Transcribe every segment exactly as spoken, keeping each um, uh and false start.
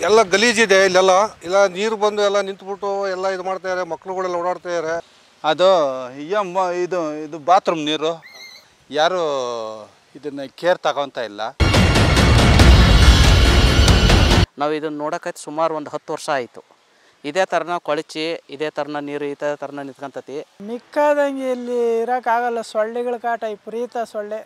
ಎಲ್ಲ ಗಲೀಜಿದೆ ಇಲ್ಲೆಲ್ಲ. ಇಲ್ಲ ನೀರು ಬಂದು ಎಲ್ಲ ನಿಂತುಬಿಟ್ಟು ಎಲ್ಲ ಇದು ಮಾಡ್ತಾ ಇದ್ದಾರೆ, ಮಕ್ಕಳುಗಳೆಲ್ಲ ಓಡಾಡ್ತಾ ಇದ್ದಾರೆ. ಅದು ಯಮ್ಮ ಇದು ಇದು ಬಾತ್ರೂಮ್ ನೀರು ಯಾರು ಇದನ್ನು ಕೇರ್ ತಗೊತಾ ಇಲ್ಲ. ನಾವು ಇದನ್ನು ನೋಡೋಕೈತೆ ಸುಮಾರು ಒಂದು ಹತ್ತು ವರ್ಷ ಆಯಿತು. ಇದೇ ಥರನ ಕೊಳಚಿ ಇದೇ ಥರನ ನೀರು ಇದೇ ಥರನ ನಿಂತ್ಕೊಂತತಿ. ಮಿಕ್ಕದಂಗೆ ಇಲ್ಲಿ ಇರೋಕ್ಕಾಗಲ್ಲ, ಸೊಳ್ಳೆಗಳ ಕಾಟ ವಿಪರೀತ ಸೊಳ್ಳೆ.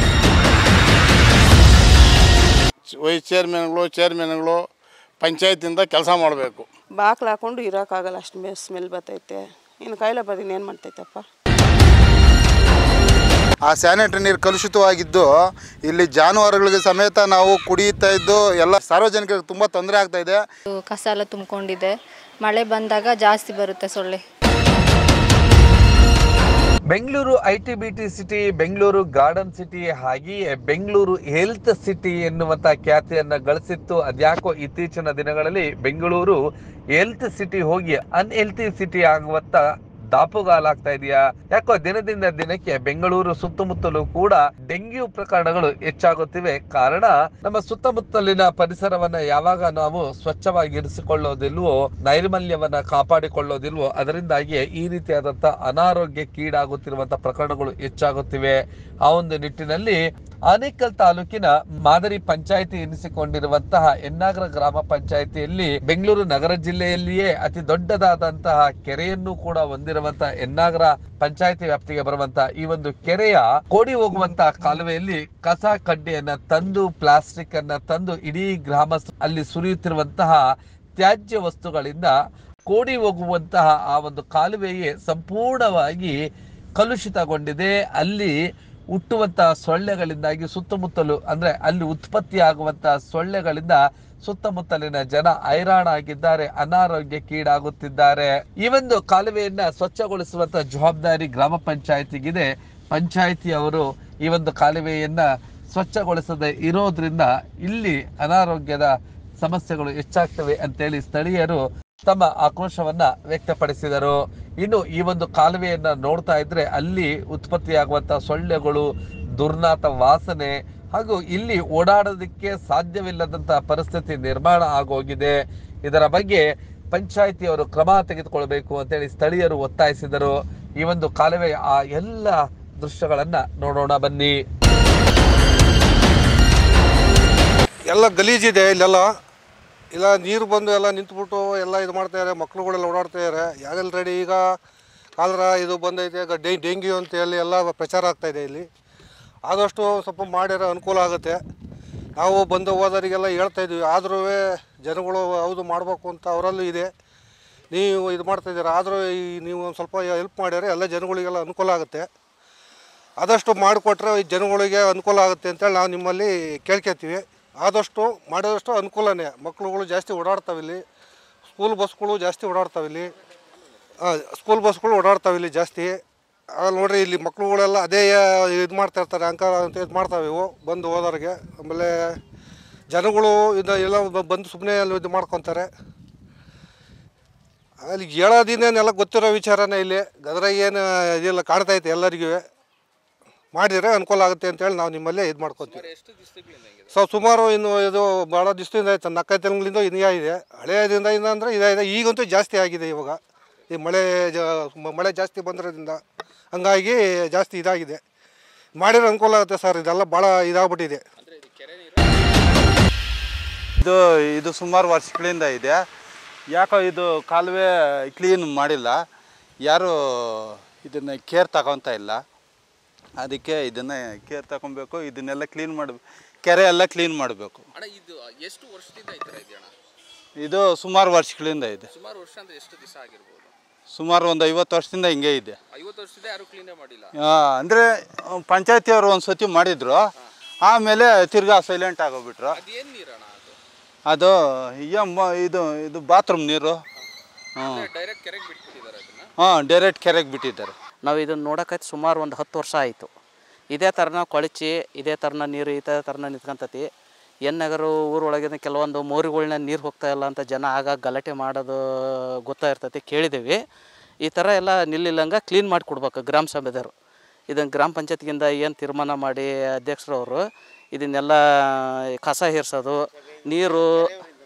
ವೈಸ್ ಚೇರ್ಮನ್ಗಳು ಚೇರ್ಮನ್ಗಳು ಪಂಚಾಯತಿಂದ ಕೆಲಸ ಮಾಡಬೇಕು. ಬಾಕ್ಲು ಹಾಕೊಂಡು ಇರೋಕ್ಕಾಗಲ್ಲ, ಅಷ್ಟು ಮೇ ಸ್ಮೆಲ್ ಬರ್ತೈತೆ. ಇನ್ನು ಕಾಯಿಲೆ ಬದಿನ ಏನು ಮಾಡ್ತೈತಪ್ಪ. ಆ ಸ್ಯಾನಿಟರಿ ನೀರು ಕಲುಷಿತವಾಗಿದ್ದು ಇಲ್ಲಿ ಜಾನುವಾರುಗಳಿಗೆ ಸಮೇತ ನಾವು ಕುಡಿಯುತ್ತಾ ಇದ್ದು ಎಲ್ಲ ಸಾರ್ವಜನಿಕರಿಗೆ ತುಂಬ ತೊಂದರೆ ಆಗ್ತಾ ಇದೆ. ಕಸ ಎಲ್ಲ ತುಂಬಿಕೊಂಡಿದೆ, ಮಳೆ ಬಂದಾಗ ಜಾಸ್ತಿ ಬರುತ್ತೆ ಸೊಳ್ಳೆ. Bengaluru I T B T city, Bengaluru garden city, ಹಾಗೆಯೇ ಬೆಂಗಳೂರು ಹೆಲ್ತ್ ಸಿಟಿ ಎನ್ನುವಂತ ಖ್ಯಾತಿಯನ್ನ ಗಳಿಸಿತ್ತು. ಅದ್ಯಾಕೋ ಇತ್ತೀಚಿನ ದಿನಗಳಲ್ಲಿ ಬೆಂಗಳೂರು ಹೆಲ್ತ್ ಸಿಟಿ ಹೋಗಿ ಅನ್ಹೆಲ್ತಿ ಸಿಟಿ ಆಗುವಂತ ದಾಪುಗಾಲಾಗ್ತಾ ಇದೆಯಾ? ಯಾಕೋ ದಿನದಿಂದ ದಿನಕ್ಕೆ ಬೆಂಗಳೂರು ಸುತ್ತಮುತ್ತಲೂ ಕೂಡ ಡೆಂಗ್ಯೂ ಪ್ರಕರಣಗಳು ಹೆಚ್ಚಾಗುತ್ತಿವೆ. ಕಾರಣ ನಮ್ಮ ಸುತ್ತಮುತ್ತಲಿನ ಪರಿಸರವನ್ನ ಯಾವಾಗ ನಾವು ಸ್ವಚ್ಛವಾಗಿ ಇರಿಸಿಕೊಳ್ಳೋದಿಲ್ವೋ, ನೈರ್ಮಲ್ಯವನ್ನ ಕಾಪಾಡಿಕೊಳ್ಳೋದಿಲ್ವೋ, ಅದರಿಂದಾಗಿ ಈ ರೀತಿಯಾದಂತಹ ಅನಾರೋಗ್ಯಕ್ಕೀಡಾಗುತ್ತಿರುವಂತಹ ಪ್ರಕರಣಗಳು ಹೆಚ್ಚಾಗುತ್ತಿವೆ. ಆ ಒಂದು ನಿಟ್ಟಿನಲ್ಲಿ ಆನೇಕಲ್ ತಾಲೂಕಿನ ಮಾದರಿ ಪಂಚಾಯಿತಿ ಎನಿಸಿಕೊಂಡಿರುವಂತಹ ಎನ್ನಾಗರ ಗ್ರಾಮ ಪಂಚಾಯಿತಿಯಲ್ಲಿ ಬೆಂಗಳೂರು ನಗರ ಜಿಲ್ಲೆಯಲ್ಲಿಯೇ ಅತಿ ದೊಡ್ಡದಾದಂತಹ ಕೆರೆಯನ್ನು ಕೂಡ ಹೊಂದಿರುವಂತಹ ಎನ್ನಾಗರ ಪಂಚಾಯಿತಿ ವ್ಯಾಪ್ತಿಗೆ ಬರುವಂತಹ ಈ ಒಂದು ಕೆರೆಯ ಕೋಡಿ ಹೋಗುವಂತಹ ಕಾಲುವೆಯಲ್ಲಿ ಕಸ ಕಡ್ಡಿಯನ್ನ ತಂದು, ಪ್ಲಾಸ್ಟಿಕ್ ಅನ್ನ ತಂದು ಇಡೀ ಗ್ರಾಮ ಅಲ್ಲಿ ಸುರಿಯುತ್ತಿರುವಂತಹ ತ್ಯಾಜ್ಯ ವಸ್ತುಗಳಿಂದ ಕೋಡಿ ಹೋಗುವಂತಹ ಆ ಒಂದು ಕಾಲುವೆಯೇ ಸಂಪೂರ್ಣವಾಗಿ ಕಲುಷಿತಗೊಂಡಿದೆ. ಅಲ್ಲಿ ಹುಟ್ಟುವಂತಹ ಸೊಳ್ಳೆಗಳಿಂದಾಗಿ ಸುತ್ತಮುತ್ತಲು ಅಂದ್ರೆ ಅಲ್ಲಿ ಉತ್ಪತ್ತಿ ಆಗುವಂತಹ ಸೊಳ್ಳೆಗಳಿಂದ ಸುತ್ತಮುತ್ತಲಿನ ಜನ ಹೈರಾಣಾಗಿದ್ದಾರೆ, ಅನಾರೋಗ್ಯಕ್ಕೀಡಾಗುತ್ತಿದ್ದಾರೆ. ಈ ಒಂದು ಕಾಲುವೆಯನ್ನ ಸ್ವಚ್ಛಗೊಳಿಸುವಂತ ಜವಾಬ್ದಾರಿ ಗ್ರಾಮ ಪಂಚಾಯತಿಗಿದೆ. ಪಂಚಾಯತಿಯವರು ಈ ಒಂದು ಕಾಲುವೆಯನ್ನ ಸ್ವಚ್ಛಗೊಳಿಸದೆ ಇರೋದ್ರಿಂದ ಇಲ್ಲಿ ಅನಾರೋಗ್ಯದ ಸಮಸ್ಯೆಗಳು ಹೆಚ್ಚಾಗ್ತವೆ ಅಂತೇಳಿ ಸ್ಥಳೀಯರು ತಮ್ಮ ಆಕ್ರೋಶವನ್ನ ವ್ಯಕ್ತಪಡಿಸಿದರು. ಇನ್ನು ಈ ಒಂದು ಕಾಲುವೆಯನ್ನ ನೋಡ್ತಾ ಇದ್ರೆ ಅಲ್ಲಿ ಉತ್ಪತ್ತಿಯಾಗುವಂತಹ ಸೊಳ್ಳೆಗಳು, ದುರ್ನಾತ ವಾಸನೆ ಹಾಗೂ ಇಲ್ಲಿ ಓಡಾಡೋದಕ್ಕೆ ಸಾಧ್ಯವಿಲ್ಲದಂತಹ ಪರಿಸ್ಥಿತಿ ನಿರ್ಮಾಣ ಆಗೋಗಿದೆ. ಇದರ ಬಗ್ಗೆ ಪಂಚಾಯಿತಿಯವರು ಕ್ರಮ ತೆಗೆದುಕೊಳ್ಬೇಕು ಅಂತೇಳಿ ಸ್ಥಳೀಯರು ಒತ್ತಾಯಿಸಿದರು. ಈ ಒಂದು ಕಾಲುವೆಯ ಆ ಎಲ್ಲ ದೃಶ್ಯಗಳನ್ನ ನೋಡೋಣ ಬನ್ನಿ. ಎಲ್ಲ ಗಲೀಜಿದೆ ಇಲ್ಲೆಲ್ಲ. ಇಲ್ಲ ನೀರು ಬಂದು ಎಲ್ಲ ನಿಂತುಬಿಟ್ಟು ಎಲ್ಲ ಇದು ಮಾಡ್ತಾ ಇದ್ದಾರೆ, ಮಕ್ಕಳುಗಳೆಲ್ಲ ಓಡಾಡ್ತಾ ಇದ್ದಾರೆ. ಯಾಗೆಲ್ಲ ರೆಡಿ ಈಗ ಕಾಲರ ಇದು ಬಂದೈತೆ, ಈಗ ಡೆ ಡೆಂಗ್ಯೂ ಅಂತ ಹೇಳಿ ಎಲ್ಲ ಪ್ರಚಾರ ಆಗ್ತಾಯಿದೆ. ಇಲ್ಲಿ ಆದಷ್ಟು ಸ್ವಲ್ಪ ಮಾಡಿರೋ ಅನುಕೂಲ ಆಗುತ್ತೆ. ನಾವು ಬಂದು ಹೋದವರಿಗೆಲ್ಲ ಹೇಳ್ತಾಯಿದ್ವಿ, ಆದರೂ ಜನಗಳು ಹೌದು ಮಾಡಬೇಕು ಅಂತ ಅವರಲ್ಲೂ ಇದೆ. ನೀವು ಇದು ಮಾಡ್ತಾಯಿದ್ದೀರ, ಆದರೂ ಈ ನೀವು ಒಂದು ಸ್ವಲ್ಪ ಹೆಲ್ಪ್ ಮಾಡಿದರೆ ಎಲ್ಲ ಜನಗಳಿಗೆಲ್ಲ ಅನುಕೂಲ ಆಗುತ್ತೆ. ಆದಷ್ಟು ಮಾಡಿಕೊಟ್ರೆ ಈ ಜನಗಳಿಗೆ ಅನುಕೂಲ ಆಗುತ್ತೆ ಅಂತೇಳಿ ನಾವು ನಿಮ್ಮಲ್ಲಿ ಕೇಳ್ಕೊತೀವಿ. ಆದಷ್ಟು ಮಾಡಿದಷ್ಟು ಅನುಕೂಲನೇ. ಮಕ್ಕಳುಗಳು ಜಾಸ್ತಿ ಓಡಾಡ್ತಾವಿಲ್ಲಿ, ಸ್ಕೂಲ್ ಬಸ್ಗಳು ಜಾಸ್ತಿ ಓಡಾಡ್ತಾವಿಲ್ಲಿ, ಸ್ಕೂಲ್ ಬಸ್ಗಳು ಓಡಾಡ್ತಾವಿಲ್ಲಿ ಜಾಸ್ತಿ. ಅಲ್ಲಿ ನೋಡ್ರಿ ಇಲ್ಲಿ ಮಕ್ಕಳುಗಳೆಲ್ಲ ಅದೇ ಇದು ಮಾಡ್ತಾಯಿರ್ತಾರೆ, ಅಂಕಾರ ಅಂತ ಇದು ಮಾಡ್ತಾವೆ ಇವು ಬಂದು ಹೋದವ್ರಿಗೆ. ಆಮೇಲೆ ಜನಗಳು ಇದು ಎಲ್ಲ ಬಂದು ಸುಮ್ಮನೆ ಅಲ್ಲಿ ಇದು ಮಾಡ್ಕೊತಾರೆ. ಅಲ್ಲಿ ಹೇಳೋದಿನೇನೆಲ್ಲ ಗೊತ್ತಿರೋ ವಿಚಾರನೇ. ಇಲ್ಲಿ ಗದರ ಏನು ಇದೆಲ್ಲ ಕಾಣ್ತೈತೆ ಎಲ್ಲರಿಗೂ. ಮಾಡಿದರೆ ಅನುಕೂಲ ಆಗುತ್ತೆ ಅಂತೇಳಿ ನಾವು ನಿಮ್ಮಲ್ಲೇ ಇದು ಮಾಡ್ಕೊತೀವಿ. ಸೊ ಸುಮಾರು ಇನ್ನು ಇದು ಭಾಳ ದಿವಸದಿಂದ ಆಯ್ತು, ನಾಲ್ಕೈದು ತಿಂಗಳಿಂದ ಇನ್ನೂ ಇದೆ. ಹಳೆಯದಿಂದ ಇನ್ನು ಅಂದರೆ ಇದಾಗಿದೆ. ಈಗಂತೂ ಜಾಸ್ತಿ ಆಗಿದೆ ಇವಾಗ. ಈ ಮಳೆ ಜ ಮಳೆ ಜಾಸ್ತಿ ಬಂದಿರೋದ್ರಿಂದ ಹಂಗಾಗಿ ಜಾಸ್ತಿ ಇದಾಗಿದೆ. ಮಾಡಿರೋ ಅನುಕೂಲ ಆಗುತ್ತೆ ಸರ್. ಇದೆಲ್ಲ ಭಾಳ ಇದಾಗ್ಬಿಟ್ಟಿದೆ. ಇದು ಇದು ಸುಮಾರು ವರ್ಷಗಳಿಂದ ಇದೆ. ಯಾಕೋ ಇದು ಕಾಲುವೆ ಕ್ಲೀನ್ ಮಾಡಿಲ್ಲ, ಯಾರು ಇದನ್ನು ಕೇರ್ ತಗೊತಾ ಇಲ್ಲ. ಅದಕ್ಕೆ ಇದನ್ನು ಕೇರ್ ತಗೊಬೇಕು, ಇದನ್ನೆಲ್ಲ ಕ್ಲೀನ್ ಮಾಡಬೇಕು, ಕೆರೆ ಎಲ್ಲ ಕ್ಲೀನ್ ಮಾಡಬೇಕು. ಇದು ಎಷ್ಟು ವರ್ಷದಿಂದ ಐತೆ ಅಣ್ಣ? ಇದು ಸುಮಾರು ವರ್ಷಗಳಿಂದ ಇದೆ. ಸುಮಾರು ವರ್ಷ ಅಂದ್ರೆ ಎಷ್ಟು ದಿವಸ ಆಗಿರ್ಬೋದು? ಸುಮಾರು ಒಂದು ಐವತ್ತು ವರ್ಷದಿಂದ ಹಿಂಗೆ ಇದೆ. ಐವತ್ತು ವರ್ಷದಿಂದ ಯಾರು ಕ್ಲೀನೇ ಮಾಡಿಲ್ಲ. ಅಂದರೆ ಪಂಚಾಯತಿಯವರು ಒಂದು ಸತಿ ಮಾಡಿದ್ರು, ಆಮೇಲೆ ತಿರ್ಗಾ ಸೈಲೆಂಟ್ ಆಗೋಗ್ಬಿಟ್ರು. ಅದೇನು ನೀರಣ್ಣ ಅದು? ಅದು ಯಮ್ಮ ಇದು ಇದು ಬಾತ್ರೂಮ್ ನೀರು. ಹಾಂ, ಡೈರೆಕ್ಟ್ ಕೆರೆಗೆ ಬಿಟ್ಬಿಟ್ಟಿದ್ದಾರೆ ಅದನ್ನ. ಹಾಂ, ಡೈರೆಕ್ಟ್ ಕೆರೆಗೆ ಬಿಟ್ಟಿದ್ದಾರೆ. ನಾವು ಇದನ್ನು ನೋಡೋಕೈತೆ ಸುಮಾರು ಒಂದು ಹತ್ತು ವರ್ಷ ಆಯಿತು. ಇದೇ ಥರನ ಕೊಳಚಿ ಇದೇ ಥರನ ನೀರು ಇದೇ ಥರನ ನಿಂತ್ಕೊಂತತಿ. ಎನ್ನಗರು ಊರೊಳಗಿನ ಕೆಲವೊಂದು ಮೋರಿಗಳ್ನ ನೀರು ಹೋಗ್ತಾ ಇಲ್ಲ ಅಂತ ಜನ ಆಗಾಗ ಗಲಾಟೆ ಮಾಡೋದು ಗೊತ್ತಾ ಇರ್ತೈತಿ, ಕೇಳಿದ್ದೀವಿ. ಈ ಥರ ಎಲ್ಲ ನಿಲ್ಲಿಲ್ಲಂಗೆ ಕ್ಲೀನ್ ಮಾಡಿ ಕೊಡ್ಬೇಕು ಗ್ರಾಮ ಸಭೆದವರು. ಇದನ್ನು ಗ್ರಾಮ ಪಂಚಾಯತ್ಗಿಂದ ಏನು ತೀರ್ಮಾನ ಮಾಡಿ ಅಧ್ಯಕ್ಷರವರು ಇದನ್ನೆಲ್ಲ ಕಸ ಹೇರಿಸೋದು, ನೀರು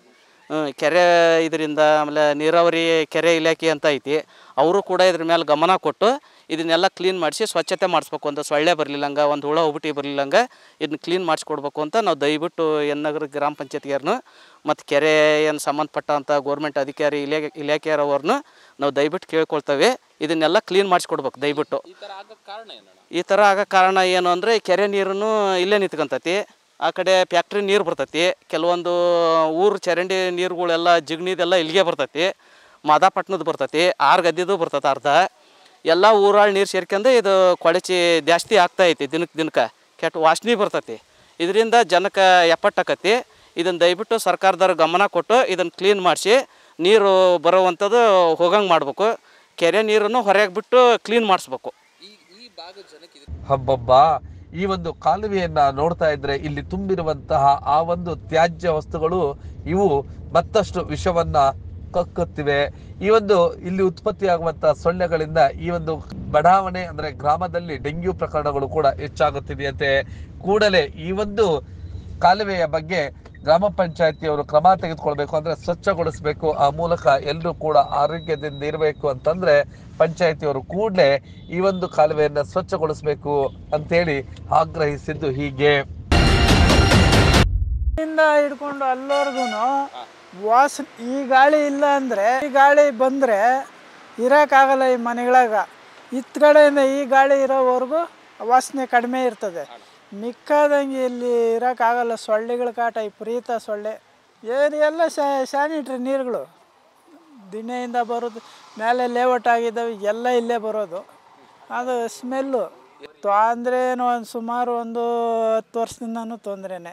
ಕೆರೆ ಇದರಿಂದ ಆಮೇಲೆ ನೀರಾವರಿ ಕೆರೆ ಇಲಾಖೆ ಅಂತ ಐತಿ, ಅವರು ಕೂಡ ಇದ್ರ ಮೇಲೆ ಗಮನ ಕೊಟ್ಟು ಇದನ್ನೆಲ್ಲ ಕ್ಲೀನ್ ಮಾಡಿಸಿ ಸ್ವಚ್ಛತೆ ಮಾಡಿಸ್ಬೇಕು ಅಂತ, ಸೊಳ್ಳೆ ಬರಲಿಲ್ಲಂಗೆ ಒಂದು ಹುಳ ಹುಬಟಿ ಬರಲಿಲ್ಲಂಗೆ ಇದನ್ನ ಕ್ಲೀನ್ ಮಾಡಿಸ್ಕೊಡ್ಬೇಕು ಅಂತ ನಾವು ದಯವಿಟ್ಟು ಎನ್ ನಗರ ಗ್ರಾಮ ಪಂಚಾಯತ್ಗಾರನು ಮತ್ತು ಕೆರೆ ಏನು ಸಂಬಂಧಪಟ್ಟಂಥ ಗೋರ್ಮೆಂಟ್ ಅಧಿಕಾರಿ ಇಲಾಖೆ ಇಲಾಖೆಯವ್ರನ್ನ ನಾವು ದಯವಿಟ್ಟು ಕೇಳ್ಕೊಳ್ತೇವೆ, ಇದನ್ನೆಲ್ಲ ಕ್ಲೀನ್ ಮಾಡಿಸ್ಕೊಡ್ಬೇಕು ದಯವಿಟ್ಟು. ಈ ಥರ ಆಗೋ ಕಾರಣ ಏನು ಅಂದರೆ ಕೆರೆ ನೀರನ್ನು ಇಲ್ಲೇ ನಿಂತ್ಕೊಂತತಿ, ಆ ಕಡೆ ಫ್ಯಾಕ್ಟ್ರಿ ನೀರು ಬರ್ತೈತಿ, ಕೆಲವೊಂದು ಊರು ಚರಂಡಿ ನೀರುಗಳೆಲ್ಲ ಜಿಗ್ಣಿದೆಲ್ಲ ಇಲ್ಲಿಗೆ ಬರ್ತೈತಿ, ಮಾದಾಪಟ್ಟಣದ ಬರ್ತೈತಿ, ಆರು ಗದ್ದಿದು ಬರ್ತೈತೆ ಅರ್ಧ, ಎಲ್ಲ ಊರಾಳು ನೀರು ಸೇರ್ಕೊಂಡು ಇದು ಕೊಳಚಿ ಜಾಸ್ತಿ ಆಗ್ತಾಯಿತಿ, ದಿನಕ್ಕೆ ದಿನಕ್ಕೆ ಕೆಟ್ಟ ವಾಸನೆ ಬರ್ತೈತಿ. ಇದರಿಂದ ಜನಕ್ಕೆ ಎಪ್ಪಟ್ಟಾಕತಿ. ಇದನ್ನು ದಯವಿಟ್ಟು ಸರ್ಕಾರದವ್ರು ಗಮನ ಕೊಟ್ಟು ಇದನ್ನು ಕ್ಲೀನ್ ಮಾಡಿಸಿ ನೀರು ಬರೋವಂಥದ್ದು ಹೋಗಂಗೆ ಮಾಡಬೇಕು, ಕೆರೆ ನೀರನ್ನು ಹೊರಗೆ ಬಿಟ್ಟು ಕ್ಲೀನ್ ಮಾಡಿಸ್ಬೇಕು. ಹಬ್ಬಬ್ಬ, ಈ ಒಂದು ಕಾಲುವೆಯನ್ನ ನೋಡ್ತಾ ಇದ್ರೆ ಇಲ್ಲಿ ತುಂಬಿರುವಂತಹ ಆ ಒಂದು ತ್ಯಾಜ್ಯ ವಸ್ತುಗಳು ಇವು ಮತ್ತಷ್ಟು ವಿಷವನ್ನ ಕಕ್ಕುತ್ತಿವೆ. ಈ ಒಂದು ಇಲ್ಲಿ ಉತ್ಪತ್ತಿಯಾಗುವಂತಹ ಸೊಳ್ಳೆಗಳಿಂದ ಈ ಒಂದು ಬಡಾವಣೆ ಅಂದ್ರೆ ಗ್ರಾಮದಲ್ಲಿ ಡೆಂಗ್ಯೂ ಪ್ರಕರಣಗಳು ಕೂಡ ಹೆಚ್ಚಾಗುತ್ತಿದೆಯಂತೆ. ಕೂಡಲೇ ಈ ಒಂದು ಕಾಲುವೆಯ ಬಗ್ಗೆ ಗ್ರಾಮ ಪಂಚಾಯತಿಯವರು ಕ್ರಮ ತೆಗೆದುಕೊಳ್ಬೇಕು, ಅಂದ್ರೆ ಸ್ವಚ್ಛಗೊಳಿಸಬೇಕು. ಆ ಮೂಲಕ ಎಲ್ಲರೂ ಕೂಡ ಆರೋಗ್ಯದಿಂದ ಇರಬೇಕು ಅಂತಂದ್ರೆ ಪಂಚಾಯತಿಯವರು ಕೂಡಲೇ ಈ ಒಂದು ಕಾಲುವೆಯನ್ನ ಸ್ವಚ್ಛಗೊಳಿಸಬೇಕು ಅಂತೇಳಿ ಆಗ್ರಹಿಸಿದ್ದು ಹೀಗೆ. ಹಿಡ್ಕೊಂಡು ಅಲ್ಲವರೆಗೂ ವಾಸನೆ, ಈ ಗಾಳಿ ಇಲ್ಲ ಅಂದರೆ ಈ ಗಾಳಿ ಬಂದರೆ ಇರೋಕ್ಕಾಗಲ್ಲ ಈ ಮನೆಗಳಾಗ. ಇತ್ತ ಕಡೆಯಿಂದ ಈ ಗಾಳಿ ಇರೋವರೆಗೂ ವಾಸನೆ ಕಡಿಮೆ ಇರ್ತದೆ, ಮಿಕ್ಕಾದಂಗೆ ಇಲ್ಲಿ ಇರೋಕ್ಕಾಗಲ್ಲ. ಸೊಳ್ಳೆಗಳ ಕಾಟ ವಿಪರೀತ ಸೊಳ್ಳೆ. ಏನು ಎಲ್ಲ ಸ್ಯಾನಿಟ್ರಿ ನೀರುಗಳು ದಿನೆಯಿಂದ ಬರೋದು, ಮೇಲೆ ಲೇಔಟ್ ಆಗಿದ್ದಾವೆ ಎಲ್ಲ ಇಲ್ಲೇ ಬರೋದು, ಅದು ಸ್ಮೆಲ್ಲು ತೊಂದರೆ. ಏನು ಒಂದು ಸುಮಾರು ಒಂದು ಹತ್ತು ವರ್ಷದಿಂದನೂ ತೊಂದರೆನೇ,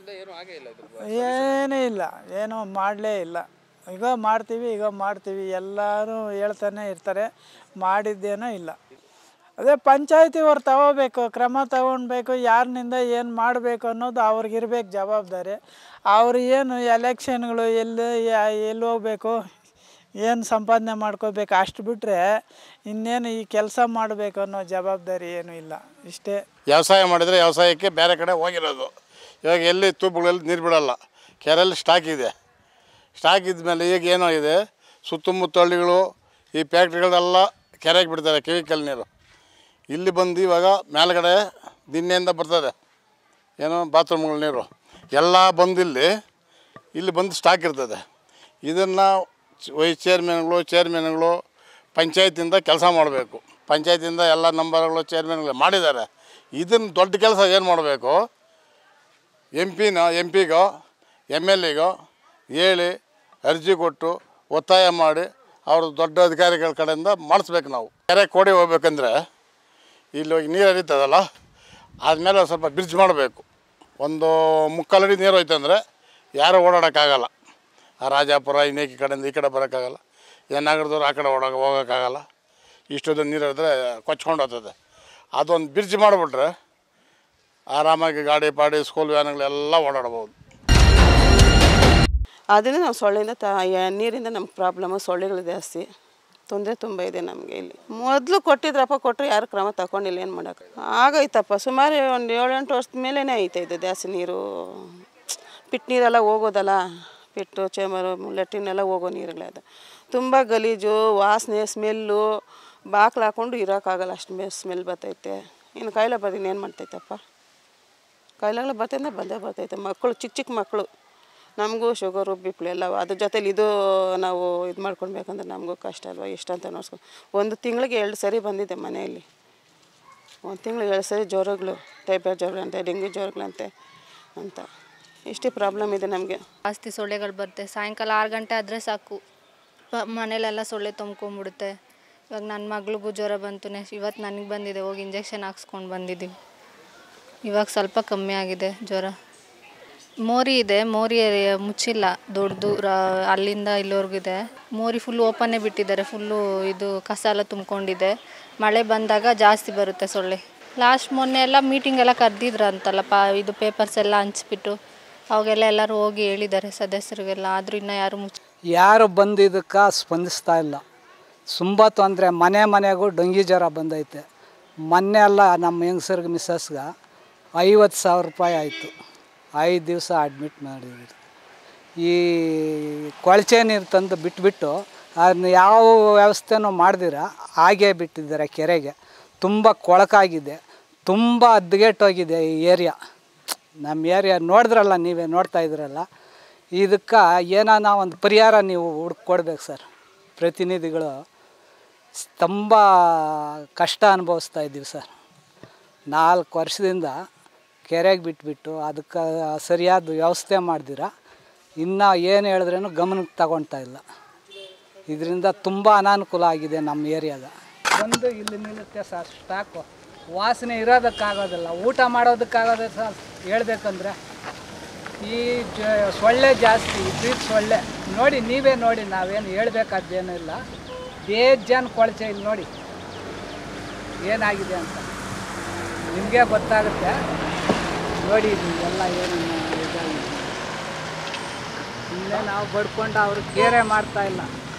ಏನೂ ಇಲ್ಲ, ಏನೂ ಮಾಡಲೇ ಇಲ್ಲ. ಈಗ ಮಾಡ್ತೀವಿ ಈಗ ಮಾಡ್ತೀವಿ ಎಲ್ಲರೂ ಹೇಳ್ತಾನೆ ಇರ್ತಾರೆ, ಮಾಡಿದ್ದೇನೋ ಇಲ್ಲ. ಅದೇ ಪಂಚಾಯತಿಯವ್ರು ತಗೋಬೇಕು, ಕ್ರಮ ತಗೊಳ್ಬೇಕು, ಯಾರಿನಿಂದ ಏನು ಮಾಡಬೇಕು ಅನ್ನೋದು ಅವ್ರಿಗಿರ್ಬೇಕು ಜವಾಬ್ದಾರಿ. ಅವ್ರು ಏನು ಎಲೆಕ್ಷನ್ಗಳು ಎಲ್ಲಿ ಎಲ್ಲಿ ಹೋಗ್ಬೇಕು, ಏನು ಸಂಪಾದನೆ ಮಾಡ್ಕೋಬೇಕು, ಅಷ್ಟು ಬಿಟ್ಟರೆ ಇನ್ನೇನು ಈ ಕೆಲಸ ಮಾಡಬೇಕು ಅನ್ನೋ ಜವಾಬ್ದಾರಿ ಏನೂ ಇಲ್ಲ. ಇಷ್ಟೇ. ವ್ಯವಸಾಯ ಮಾಡಿದರೆ ವ್ಯವಸಾಯಕ್ಕೆ ಬೇರೆ ಕಡೆ ಹೋಗಿರೋದು. ಇವಾಗ ಎಲ್ಲಿ ತೂಪುಗಳಲ್ಲಿ ನೀರು ಬಿಡೋಲ್ಲ, ಕೆರೆಯಲ್ಲಿ ಸ್ಟಾಕ್ ಇದೆ. ಸ್ಟಾಕ್ ಇದ್ಮೇಲೆ ಈಗ ಏನೋ ಇದೆ, ಸುತ್ತಮುತ್ತ ಹಳ್ಳಿಗಳು ಈ ಫ್ಯಾಕ್ಟ್ರಿಗಳೆಲ್ಲ ಕೆರೆಗೆ ಬಿಡ್ತಾರೆ ಕೆಮಿಕಲ್ ನೀರು. ಇಲ್ಲಿ ಬಂದು ಇವಾಗ ಮೇಲ್ಗಡೆ ದಿನ್ನೆಯಿಂದ ಬರ್ತದೆ ಏನೋ ಬಾತ್ರೂಮ್ಗಳ ನೀರು ಎಲ್ಲ ಬಂದು ಇಲ್ಲಿ ಇಲ್ಲಿ ಬಂದು ಸ್ಟಾಕ್ ಇರ್ತದೆ. ಇದನ್ನು ವೈಸ್ ಚೇರ್ಮನ್ಗಳು ಚೇರ್ಮನ್ಗಳು ಪಂಚಾಯತಿಂದ ಕೆಲಸ ಮಾಡಬೇಕು. ಪಂಚಾಯತಿಂದ ಎಲ್ಲ ನಂಬರ್ಗಳು ಚೇರ್ಮನ್ಗಳು ಮಾಡಿದ್ದಾರೆ. ಇದನ್ನು ದೊಡ್ಡ ಕೆಲಸ ಏನು ಮಾಡಬೇಕು, ಎಂ ಪಿನ ಎಂ ಪಿಗೋ ಎಮ್ ಎಲ್ ಎಗೋ ಹೇಳಿ ಅರ್ಜಿ ಕೊಟ್ಟು ಒತ್ತಾಯ ಮಾಡಿ ಅವರು ದೊಡ್ಡ ಅಧಿಕಾರಿಗಳ ಕಡೆಯಿಂದ ಮಾಡಿಸ್ಬೇಕು. ನಾವು ಕೆರೆ ಕೋಡಿ ಹೋಗ್ಬೇಕಂದ್ರೆ ಇಲ್ಲಿ ಹೋಗಿ ನೀರು ಹರಿತದಲ್ಲ, ಆದಮೇಲೆ ಸ್ವಲ್ಪ ಬ್ರಿಡ್ಜ್ ಮಾಡಬೇಕು. ಒಂದು ಮುಕ್ಕಾಲು ಅಡಿ ನೀರು ಹೋಯ್ತಂದರೆ ಯಾರೂ ಓಡಾಡೋಕ್ಕಾಗಲ್ಲ. ಆ ರಾಜಾಪುರ ಇನ್ನೇಕಿ ಕಡೆಯಿಂದ ಈ ಕಡೆ ಬರೋಕ್ಕಾಗಲ್ಲ, ಏನಾಗಿರ್ದವ್ರು ಆ ಕಡೆ ಓಡೋಕೆ ಹೋಗೋಕ್ಕಾಗಲ್ಲ. ಇಷ್ಟೊಂದು ನೀರು ಹರಿದ್ರೆ ಕೊಚ್ಕೊಂಡು ಹೋಗ್ತದೆ. ಅದೊಂದು ಬ್ರಿಡ್ಜ್ ಮಾಡಿಬಿಟ್ರೆ ಆರಾಮಾಗಿ ಗಾಡಿ ಪಾಡಿ ಸ್ಕೂಲ್ ವ್ಯಾನ್ಗಳೆಲ್ಲ ಓಡಾಡ್ಬೋದು. ಆದ್ದರಿಂದ ನಾವು ಸೊಳ್ಳೆಯಿಂದ ತ ನೀರಿಂದ ನಮ್ಗೆ ಪ್ರಾಬ್ಲಮ್ಮು, ಸೊಳ್ಳೆಗಳು ಜಾಸ್ತಿ ತೊಂದರೆ ತುಂಬ ಇದೆ ನಮಗೆ. ಇಲ್ಲಿ ಮೊದಲು ಕೊಟ್ಟಿದ್ರಪ್ಪ, ಕೊಟ್ಟರೆ ಯಾರು ಕ್ರಮ ತಗೊಂಡಿಲ್ಲ, ಏನು ಮಾಡೋಕೆ ಆಗೈತಪ್ಪ. ಸುಮಾರು ಒಂದು ಏಳು ಎಂಟು ವರ್ಷದ ಮೇಲೇ ಐತೆ ಇದು ಜಾಸ್ತಿ ನೀರು. ಪಿಟ್ ನೀರೆಲ್ಲ ಹೋಗೋದಲ್ಲ, ಪಿಟ್ಟು ಚೇಂಬರು ಲೆಟ್ರಿನೆಲ್ಲ ಹೋಗೋ ನೀರುಗಳೇ ಅದು. ತುಂಬ ಗಲೀಜು, ವಾಸನೆ, ಸ್ಮೆಲ್ಲು, ಬಾಕ್ಲು ಹಾಕ್ಕೊಂಡು ಇರೋಕ್ಕಾಗಲ್ಲ, ಅಷ್ಟು ಮೇ ಸ್ಮೆಲ್ ಬರ್ತೈತೆ. ಇನ್ನು ಕಾಯಿಲೆ ಬರ್ತೀನಿ ಏನು ಮಾಡ್ತೈತಪ್ಪ, ಕಾಯಿಲೆಗಳು ಬರ್ತೈತೆ ಬಂದೇ ಬರ್ತೈತೆ. ಮಕ್ಕಳು ಚಿಕ್ಕ ಚಿಕ್ಕ ಮಕ್ಕಳು, ನಮಗೂ ಶುಗರು ಬಿ ಪಿ ಎಲ್ಲ ಅದ್ರ ಜೊತೆಲಿ ಇದು ನಾವು ಇದು ಮಾಡ್ಕೊಳ್ಬೇಕಂದ್ರೆ ನಮಗೂ ಕಷ್ಟ ಅಲ್ವ, ಎಷ್ಟಂತ ನೋಡ್ಸ್ಕೊಂಡು. ಒಂದು ತಿಂಗಳಿಗೆ ಎರಡು ಸರಿ ಬಂದಿದೆ ಮನೆಯಲ್ಲಿ, ಒಂದು ತಿಂಗಳಿಗೆ ಎರಡು ಸರಿ ಜ್ವರಗಳು, ಟೈಫಾಯ್ಡ್ ಜ್ವರಗಳಂತೆ, ಡೆಂಗ್ಯೂ ಜ್ವರಗಳಂತೆ ಅಂತ ಇಷ್ಟೇ ಪ್ರಾಬ್ಲಮ್ ಇದೆ ನಮಗೆ. ಜಾಸ್ತಿ ಸೊಳ್ಳೆಗಳು ಬರುತ್ತೆ. ಸಾಯಂಕಾಲ ಆರು ಗಂಟೆ ಆದರೆ ಸಾಕು, ಮನೇಲೆಲ್ಲ ಸೊಳ್ಳೆ ತುಂಬ್ಕೊಂಡ್ಬಿಡುತ್ತೆ. ಇವಾಗ ನನ್ನ ಮಗಳಿಗೂ ಜ್ವರ ಬಂತು, ನೆಕ್ಸ್ಟ್ ಇವತ್ತು ನನಗೆ ಬಂದಿದೆ, ಹೋಗಿ ಇಂಜೆಕ್ಷನ್ ಹಾಕ್ಸ್ಕೊಂಡು ಬಂದಿದ್ದೀವಿ. ಇವಾಗ ಸ್ವಲ್ಪ ಕಮ್ಮಿ ಆಗಿದೆ ಜ್ವರ. ಮೋರಿ ಇದೆ, ಮೋರಿ ಮುಚ್ಚಿಲ್ಲ, ದೊಡ್ಡದು ಅಲ್ಲಿಂದ ಇಲ್ಲಿವರೆಗಿದೆ. ಮೋರಿ ಫುಲ್ ಓಪನ್ನೇ ಬಿಟ್ಟಿದ್ದಾರೆ, ಫುಲ್ಲು ಇದು ಕಸ ಎಲ್ಲ ತುಂಬ್ಕೊಂಡಿದೆ. ಮಳೆ ಬಂದಾಗ ಜಾಸ್ತಿ ಬರುತ್ತೆ ಸೊಳ್ಳೆ. ಲಾಸ್ಟ್ ಮೊನ್ನೆ ಎಲ್ಲ ಮೀಟಿಂಗ್ ಎಲ್ಲ ಕರೆದಿದ್ರು ಅಂತಲ್ಲಪ್ಪ, ಇದು ಪೇಪರ್ಸ್ ಎಲ್ಲ ಹಂಚ್ಬಿಟ್ಟು ಅವಾಗೆಲ್ಲ ಎಲ್ಲರೂ ಹೋಗಿ ಹೇಳಿದ್ದಾರೆ ಸದಸ್ಯರಿಗೆಲ್ಲ. ಆದರೂ ಇನ್ನೂ ಯಾರು ಮುಚ್ಚ ಯಾರು ಬಂದು ಇದಕ್ಕೆ ಸ್ಪಂದಿಸ್ತಾ ಇಲ್ಲ. ತುಂಬ ತೊಂದರೆ, ಮನೆ ಮನೆಗೂ ಡೆಂಗ್ಯೂ ಜ್ವರ ಬಂದೈತೆ. ಮೊನ್ನೆ ಎಲ್ಲ ನಮ್ಮ ಹೆಂಗಸರ್ಗೆ ಮಿಸ್ಸಸ್ಗೆ ಐವತ್ತು ಸಾವಿರ ರೂಪಾಯಿ ಆಯಿತು, ಐದು ದಿವಸ ಅಡ್ಮಿಟ್ ಮಾಡಿದ್ರು. ಈ ಕೊಳಚೆ ನೀರು ತಂದು ಬಿಟ್ಬಿಟ್ಟು ಅದನ್ನ ಯಾವ ವ್ಯವಸ್ಥೆನೂ ಮಾಡ್ದಿರ ಹಾಗೇ ಬಿಟ್ಟಿದ್ದಾರೆ ಕೆರೆಗೆ. ತುಂಬ ಕೊಳಕಾಗಿದೆ, ತುಂಬ ಹದ್ಗೆಟ್ಟೋಗಿದೆ ಈ ಏರಿಯಾ. ನಮ್ಮ ಏರಿಯಾ ನೋಡಿದ್ರಲ್ಲ, ನೀವೇ ನೋಡ್ತಾ ಇದ್ರಲ್ಲ. ಇದಕ್ಕೆ ಏನಾನ ಒಂದು ಪರಿಹಾರ ನೀವು ಹುಡ್ಕೊಡ್ಬೇಕು ಸರ್. ಪ್ರತಿನಿಧಿಗಳು ತುಂಬ ಕಷ್ಟ ಅನುಭವಿಸ್ತಾ ಇದ್ದೀವಿ ಸರ್. ನಾಲ್ಕು ವರ್ಷದಿಂದ ಕೆರೆಗೆ ಬಿಟ್ಬಿಟ್ಟು ಅದಕ್ಕೆ ಸರಿಯಾದ ವ್ಯವಸ್ಥೆ ಮಾಡ್ದಿರ ಇನ್ನು ಏನು ಹೇಳಿದ್ರೂ ಗಮನಕ್ಕೆ ತಗೊಳ್ತಾ ಇಲ್ಲ. ಇದರಿಂದ ತುಂಬ ಅನಾನುಕೂಲ ಆಗಿದೆ ನಮ್ಮ ಏರಿಯಾದ. ಬಂದು ಇಲ್ಲಿ ನಿಲ್ಲುತ್ತೆ ಸರ್ ಸ್ಟಾಕು. ವಾಸನೆ ಇರೋದಕ್ಕಾಗೋದಿಲ್ಲ, ಊಟ ಮಾಡೋದಕ್ಕಾಗೋದಿಲ್ಲ ಸರ್. ಹೇಳ್ಬೇಕಂದ್ರೆ ಈ ಜ ಸೊಳ್ಳೆ ಜಾಸ್ತಿ, ಬೀಟ್ ಸೊಳ್ಳೆ ನೋಡಿ, ನೀವೇ ನೋಡಿ, ನಾವೇನು ಹೇಳ್ಬೇಕಾದ್ದೇನೂ ಇಲ್ಲ. ಬೇಜಾನ್ ಕೊಳಚೆ ಇಲ್ಲಿ ನೋಡಿ ಏನಾಗಿದೆ ಅಂತ ನಿಮಗೆ ಗೊತ್ತಾಗುತ್ತೆ. ನೋಡಿ ಎಲ್ಲ ಏನು ಇದಾಗಿದೆ. ಇಲ್ಲೇ ನಾವು ಬಡ್ಕೊಂಡು ಅವರು ಕೇರೆ ಮಾಡ್ತಾಯಿಲ್ಲ.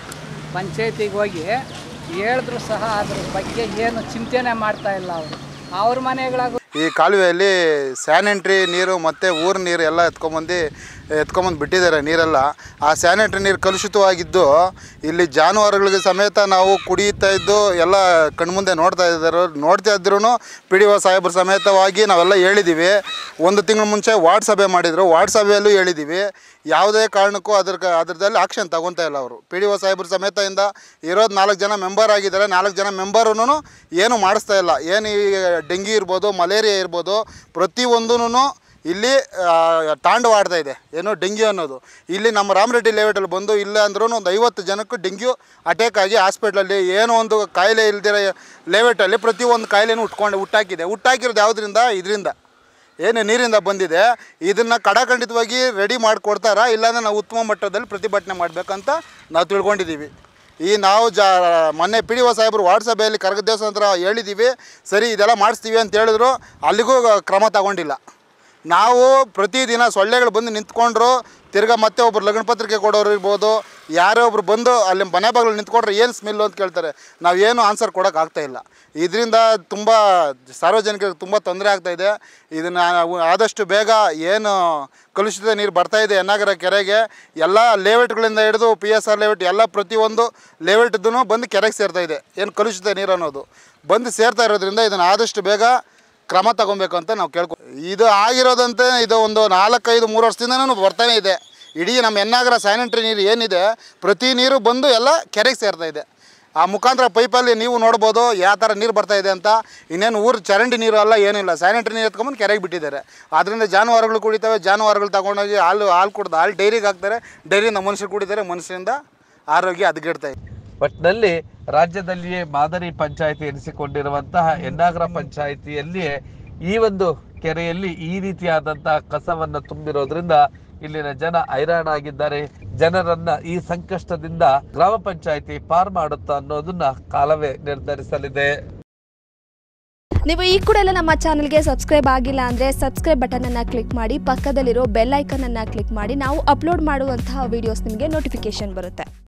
ಪಂಚಾಯತಿಗೆ ಹೋಗಿ ಹೇಳಿದ್ರು ಸಹ ಅದ್ರ ಬಗ್ಗೆ ಏನು ಚಿಂತೆನೇ ಮಾಡ್ತಾಯಿಲ್ಲ ಅವರು. ಅವ್ರ ಮನೆಗಳಾಗ ಈ ಕಾಲುವೆಯಲ್ಲಿ ಸ್ಯಾನಿಟ್ರಿ ನೀರು ಮತ್ತು ಊರ ನೀರು ಎಲ್ಲ ಎತ್ಕೊಂಬಂದು ಎತ್ಕೊಂಬಂದು ಬಿಟ್ಟಿದ್ದಾರೆ ನೀರೆಲ್ಲ. ಆ ಸ್ಯಾನಿಟ್ರಿ ನೀರು ಕಲುಷಿತವಾಗಿದ್ದು ಇಲ್ಲಿ ಜಾನುವಾರುಗಳಿಗೆ ಸಮೇತ ನಾವು ಕುಡಿಯುತ್ತಾ ಇದ್ದು ಎಲ್ಲ ಕಣ್ಮುಂದೆ ನೋಡ್ತಾ ಇದ್ದಾರೆ. ನೋಡ್ತಾ ಇದ್ರೂ ಪಿ ಡಿ ಒ ಸಾಹೇಬ್ರ ಸಮೇತವಾಗಿ ನಾವೆಲ್ಲ ಹೇಳಿದ್ದೀವಿ. ಒಂದು ತಿಂಗಳ ಮುಂಚೆ ವಾರ್ಡ್ ಸಭೆ ಮಾಡಿದರು, ವಾರ್ಡ್ ಸಭೆಯಲ್ಲೂ ಹೇಳಿದ್ದೀವಿ. ಯಾವುದೇ ಕಾರಣಕ್ಕೂ ಅದ್ರ ಅದ್ರದಲ್ಲಿ ಆಕ್ಷನ್ ತಗೊತಾ ಇಲ್ಲ ಅವರು. ಪಿ ಡಿ ಒ ಸಾಹೇಬ್ರ ಸಮೇತದಿಂದ ಇರೋದು ನಾಲ್ಕು ಜನ ಮೆಂಬರ್ ಆಗಿದ್ದಾರೆ. ನಾಲ್ಕು ಜನ ಮೆಂಬರೂ ಏನು ಮಾಡಿಸ್ತಾ ಇಲ್ಲ. ಏನು ಈ ಡೆಂಗಿ ಇರ್ಬೋದು, ಮಲೇರಿಯಾ ಇರ್ಬೋದು, ಪ್ರತಿಯೊಂದೂ ಇಲ್ಲಿ ತಾಂಡವಾಡ್ತಾ ಇದೆ. ಏನು ಡೆಂಗ್ಯೂ ಅನ್ನೋದು ಇಲ್ಲಿ ನಮ್ಮ ರಾಮರೆಡ್ಡಿ ಲೇಔಟಲ್ಲಿ ಬಂದು ಇಲ್ಲ ಅಂದ್ರೂ ಒಂದು ಐವತ್ತು ಜನಕ್ಕೂ ಡೆಂಗ್ಯೂ ಅಟ್ಯಾಕ್ ಆಗಿ ಹಾಸ್ಪಿಟ್ಲಲ್ಲಿ ಏನೋ ಒಂದು ಕಾಯಿಲೆ ಇಲ್ದಿರೋ ಲೇಔಟಲ್ಲಿ ಪ್ರತಿಯೊಂದು ಕಾಯಿಲೆನೂ ಹುಟ್ಕೊಂಡು ಹುಟ್ಟಾಕಿದೆ. ಹುಟ್ಟಾಕಿರೋದು ಯಾವುದರಿಂದ? ಇದರಿಂದ ಏನು ನೀರಿಂದ ಬಂದಿದೆ. ಇದನ್ನು ಕಡಾಖಂಡಿತವಾಗಿ ರೆಡಿ ಮಾಡಿಕೊಡ್ತಾರಾ, ಇಲ್ಲಾಂದರೆ ನಾವು ಉತ್ತಮ ಮಟ್ಟದಲ್ಲಿ ಪ್ರತಿಭಟನೆ ಮಾಡಬೇಕಂತ ನಾವು ತಿಳ್ಕೊಂಡಿದ್ದೀವಿ. ಈ ನಾವು ಜಾ ಮೊನ್ನೆ ಪಿ ಡಿ ಒ ಸಾಹೇಬರು ವಾರ್ಡ್ ಸಭೆಯಲ್ಲಿ ಕರಗ ದೇವಸ್ಥಾನ ಹೇಳಿದ್ದೀವಿ, ಸರಿ ಇದೆಲ್ಲ ಮಾಡಿಸ್ತೀವಿ ಅಂತ ಹೇಳಿದ್ರು. ಅಲ್ಲಿಗೂ ಕ್ರಮ ತಗೊಂಡಿಲ್ಲ. ನಾವು ಪ್ರತಿದಿನ ಸೊಳ್ಳೆಗಳು ಬಂದು ನಿಂತ್ಕೊಂಡ್ರು, ತಿರ್ಗಾ ಮತ್ತೆ ಒಬ್ಬರು ಲಗ್ನ ಪತ್ರಿಕೆ ಕೊಡೋರು ಇರ್ಬೋದು, ಯಾರೋ ಒಬ್ರು ಬಂದು ಅಲ್ಲಿ ಮನೆ ಬಾಗಿಲು ನಿಂತ್ಕೊಂಡ್ರೆ ಏನು ಸ್ಮೆಲ್ಲು ಅಂತ ಕೇಳ್ತಾರೆ. ನಾವೇನು ಆನ್ಸರ್ ಕೊಡೋಕ್ಕಾಗ್ತಾಯಿಲ್ಲ. ಇದರಿಂದ ತುಂಬ ಸಾರ್ವಜನಿಕರಿಗೆ ತುಂಬ ತೊಂದರೆ ಆಗ್ತಾಯಿದೆ. ಇದನ್ನು ಆದಷ್ಟು ಬೇಗ ಏನು ಕಲುಷಿತ ನೀರು ಬರ್ತಾಯಿದೆ ಎನ್ನಾಗರ ಕೆರೆಗೆ, ಎಲ್ಲ ಲೇಔಟ್ಗಳಿಂದ ಹಿಡಿದು ಪಿ ಎಸ್ ಆರ್ ಲೇಔಟ್ ಎಲ್ಲ ಪ್ರತಿಯೊಂದು ಲೇಔಟ್ದೂ ಬಂದು ಕೆರೆಗೆ ಸೇರ್ತಾಯಿದೆ. ಏನು ಕಲುಷಿತ ನೀರು ಅನ್ನೋದು ಬಂದು ಸೇರ್ತಾ ಇರೋದ್ರಿಂದ ಇದನ್ನು ಆದಷ್ಟು ಬೇಗ ಕ್ರಮ ತಗೊಬೇಕು ಅಂತ ನಾವು ಕೇಳ್ಕೊ. ಇದು ಆಗಿರೋದಂತೆ ಇದು ಒಂದು ನಾಲ್ಕೈದು ಮೂರು ವರ್ಷದಿಂದನೂ ಬರ್ತಾನೆ ಇದೆ. ಇಡೀ ನಮ್ಮ ಎನ್ನಾಗರ ಸ್ಯಾನಿಟ್ರಿ ನೀರು ಏನಿದೆ ಪ್ರತಿ ನೀರು ಬಂದು ಎಲ್ಲ ಕೆರೆಗೆ ಸೇರ್ತಾ ಇದೆ. ಆ ಮುಖಾಂತರ ಪೈಪಲ್ಲಿ ನೀವು ನೋಡ್ಬೋದು ಯಾವ ಥರ ನೀರು ಬರ್ತಾಯಿದೆ ಅಂತ. ಇನ್ನೇನು ಊರು ಚರಂಡಿ ನೀರು ಅಲ್ಲ, ಏನಿಲ್ಲ, ಸ್ಯಾನಿಟ್ರಿ ನೀರು ಎತ್ಕೊಂಬಂದು ಕೆರೆಗೆ ಬಿಟ್ಟಿದ್ದಾರೆ. ಆದ್ದರಿಂದ ಜಾನುವಾರುಗಳು ಕುಡಿತವೆ. ಜಾನುವಾರುಗಳು ತಗೊಂಡೋಗಿ ಹಾಲು ಹಾಲು ಕುಡ್ದು ಹಾಲು ಡೈರಿಗೆ ಹಾಕ್ತಾರೆ, ಡೈರಿಯಿಂದ ಮನುಷ್ಯರು ಕುಡಿತಾರೆ, ಮನುಷ್ಯರಿಂದ ಆರೋಗ್ಯ ಹದಗೆಡ್ತಾ ಇದೆ. ಒಟ್ಟಿನಲ್ಲಿ ರಾಜ್ಯದಲ್ಲಿಯೇ ಮಾದರಿ ಪಂಚಾಯಿತಿ ಎನಿಸಿಕೊಂಡಿರುವಂತಹ ಯನ್ನಾಗರ ಪಂಚಾಯಿತಿಯಲ್ಲಿಯೇ ಈ ಒಂದು ಕೆರೆಯಲ್ಲಿ ಈ ರೀತಿಯಾದಂತಹ ಕಸವನ್ನು ತುಂಬಿರೋದ್ರಿಂದ ಇಲ್ಲಿನ ಜನ ಹೈರಾಣಾಗಿದ್ದಾರೆ. ಜನರನ್ನ ಈ ಸಂಕಷ್ಟದಿಂದ ಗ್ರಾಮ ಪಂಚಾಯಿತಿ ಪಾರ್ ಮಾಡುತ್ತಾ ಅನ್ನೋದನ್ನ ಕಾಲವೇ ನಿರ್ಧರಿಸಲಿದೆ. ನೀವು ಈ ಕೂಡ ಎಲ್ಲ ನಮ್ಮ ಚಾನಲ್ಗೆ ಸಬ್ಸ್ಕ್ರೈಬ್ ಆಗಿಲ್ಲ ಅಂದರೆ ಸಬ್ಸ್ಕ್ರೈಬ್ ಬಟನನ್ನು ಕ್ಲಿಕ್ ಮಾಡಿ, ಪಕ್ಕದಲ್ಲಿರೋ ಬೆಲ್ ಐಕನನ್ನು ಕ್ಲಿಕ್ ಮಾಡಿ. ನಾವು ಅಪ್ಲೋಡ್ ಮಾಡುವಂತಹ ವಿಡಿಯೋಸ್ ನಿಮಗೆ ನೋಟಿಫಿಕೇಶನ್ ಬರುತ್ತೆ.